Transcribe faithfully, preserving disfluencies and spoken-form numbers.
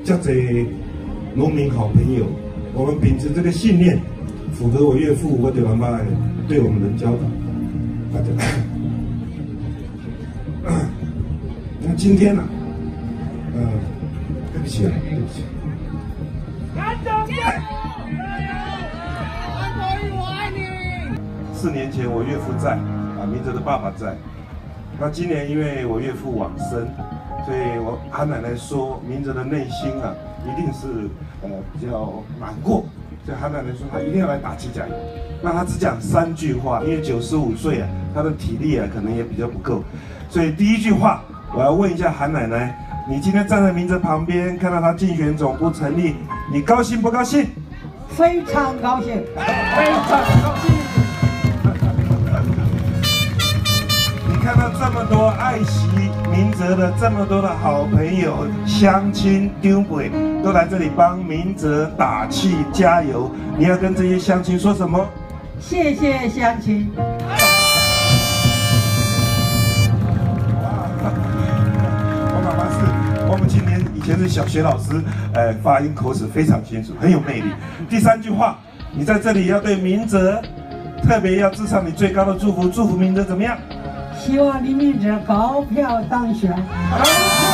这些农民好朋友，我们秉持这个信念，符合我岳父我对妈妈对我们的教导。大家，那今天呢、啊，呃，对不起啊，对不起。韩总，韩总，我爱你。四年前我岳父在，啊，明哲的爸爸在。那今年因为我岳父往生。所以我韩奶奶说，明哲的内心啊，一定是呃比较难过。所以韩奶奶说，她一定要来打气加油。那她只讲三句话，因为九十五岁啊，她的体力啊可能也比较不够。所以第一句话，我要问一下韩奶奶，你今天站在明哲旁边，看到他竞选总部成立，你高兴不高兴？ 非常高兴， 非常高兴。看到这么多爱惜明哲的这么多的好朋友、乡亲、长辈都来这里帮明哲打气加油，你要跟这些乡亲说什么？ 谢谢乡亲。 我妈妈是我们今年以前是小学老师，呃，发音口齿非常清楚，很有魅力。第三句话，你在这里要对明哲特别要致上你最高的祝福，祝福明哲怎么样？ 希望林明哲高票当选。